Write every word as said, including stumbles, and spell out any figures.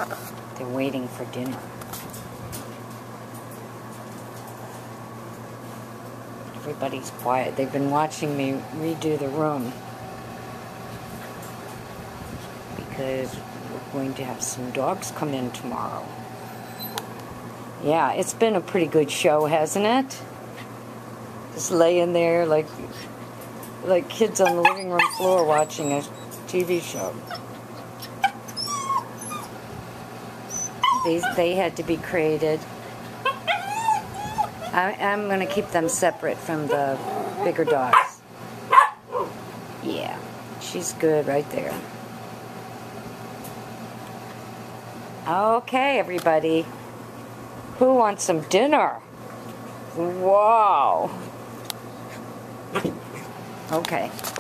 They're waiting for dinner. Everybody's quiet. They've been watching me redo the room because we're going to have some dogs come in tomorrow. Yeah, it's been a pretty good show, hasn't it? Just laying there like like kids on the living room floor watching a T V show. These they had to be created. I, I'm going to keep them separate from the bigger dogs. Yeah, she's good right there. Okay, everybody. Who wants some dinner? Wow. Okay.